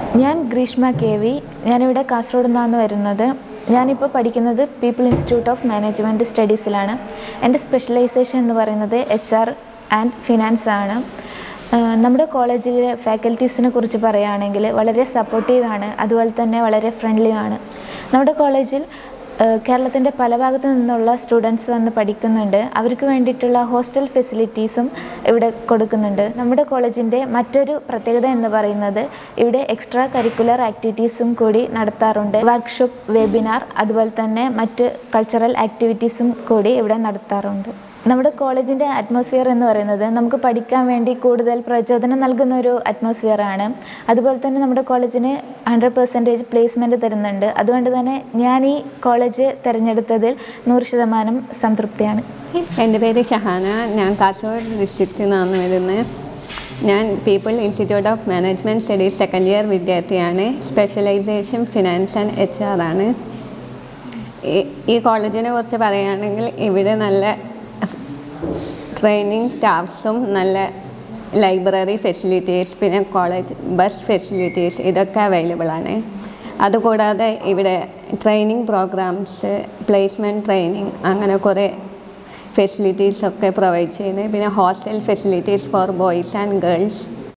ഞാൻ Greeshma K V. ഞാനിവിടെ കാസർഗോഡ് നിന്നാണ് വരുന്നത്. ഞാനിപ്പോൾ പഠിക്കുന്നത് പീപ്പിൾ ഇൻസ്റ്റിറ്റ്യൂട്ട് ഓഫ് മാനേജ്മെൻറ്റ് സ്റ്റഡീസിലാണ്. എൻ്റെ സ്പെഷ്യലൈസേഷൻ എന്ന് പറയുന്നത് HR ആൻഡ് ഫിനാൻസ് ആണ്. നമ്മുടെ കോളേജിലെ ഫാക്കൽറ്റീസിനെ കുറിച്ച് പറയുകയാണെങ്കിൽ വളരെ സപ്പോർട്ടീവാണ്, അതുപോലെ തന്നെ വളരെ ഫ്രണ്ട്ലിയാണ്. നമ്മുടെ കോളേജിൽ കേരളത്തിൻ്റെ പല ഭാഗത്തു നിന്നുള്ള സ്റ്റുഡൻസ് വന്ന് പഠിക്കുന്നുണ്ട്. അവർക്ക് വേണ്ടിയിട്ടുള്ള ഹോസ്റ്റൽ ഫെസിലിറ്റീസും ഇവിടെ കൊടുക്കുന്നുണ്ട്. നമ്മുടെ കോളേജിൻ്റെ മറ്റൊരു പ്രത്യേകത എന്ന് പറയുന്നത് ഇവിടെ എക്സ്ട്രാ കരിക്കുലർ ആക്ടിവിറ്റീസും കൂടി നടത്താറുണ്ട്. വർക്ക്ഷോപ്പ്, വെബിനാർ, അതുപോലെ തന്നെ മറ്റ് കൾച്ചറൽ ആക്ടിവിറ്റീസും കൂടി ഇവിടെ നടത്താറുണ്ട്. നമ്മുടെ കോളേജിൻ്റെ അറ്റ്മോസ്ഫിയർ എന്ന് പറയുന്നത് നമുക്ക് പഠിക്കാൻ വേണ്ടി കൂടുതൽ പ്രചോദനം നൽകുന്ന ഒരു അറ്റ്മോസ്ഫിയറാണ്. അതുപോലെ തന്നെ നമ്മുടെ കോളേജിന് 100% പ്ലേസ്മെൻറ്റ് തരുന്നുണ്ട്. അതുകൊണ്ട് തന്നെ ഞാൻ ഈ കോളേജ് തിരഞ്ഞെടുത്തതിൽ 100% സംതൃപ്തിയാണ്. എൻ്റെ പേര് ഷഹാന. ഞാൻ കാസർഗോഡ് ഡിസ്ട്രിക്റ്റിൽ നിന്നാണ് വരുന്നത്. ഞാൻ people institute of management studies second year വിദ്യാർത്ഥിയാണ്. സ്പെഷ്യലൈസേഷൻ ഫിനാൻസ് ആൻഡ് HR ആണ്. ഈ കോളേജിനെ കുറിച്ച് പറയുകയാണെങ്കിൽ ഇവിടെ നല്ല ട്രെയിനിങ് സ്റ്റാഫ്സും നല്ല ലൈബ്രറി ഫെസിലിറ്റീസ്, പിന്നെ കോളേജ് ബസ് ഫെസിലിറ്റീസ് ഇതൊക്കെ അവൈലബിൾ ആണ്. അതുകൂടാതെ ഇവിടെ ട്രെയിനിങ് പ്രോഗ്രാംസ്, പ്ലേസ്മെൻറ്റ് ട്രെയിനിങ്, അങ്ങനെ കുറേ ഫെസിലിറ്റീസൊക്കെ പ്രൊവൈഡ് ചെയ്യുന്നത്. പിന്നെ hostel facilities for boys and girls